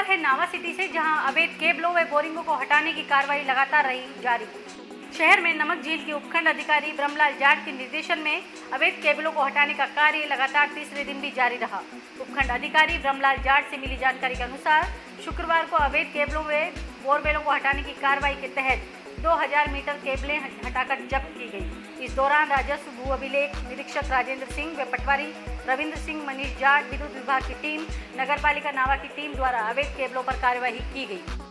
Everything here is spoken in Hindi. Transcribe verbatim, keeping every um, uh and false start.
है नावा सिटी से, जहां अवैध केबलों व बोरिंगों को हटाने की कार्रवाई लगातार रही जारी। शहर में नमक झील के उपखंड अधिकारी ब्रह्मलाल जाट के निर्देशन में अवैध केबलों को हटाने का कार्य लगातार तीसरे दिन भी जारी रहा। उपखंड अधिकारी ब्रह्मलाल जाट से मिली जानकारी के अनुसार शुक्रवार को अवैध केबलों व बोरवेलों को हटाने की कार्रवाई के तहत दो हज़ार मीटर केबलें हटाकर जब्त की गई। इस दौरान राजस्व भू अभिलेख निरीक्षक राजेंद्र सिंह व पटवारी रविंद्र सिंह, मनीष जाट, विद्युत विभाग की टीम, नगरपालिका नावा की टीम द्वारा अवैध केबलों पर कार्यवाही की गई।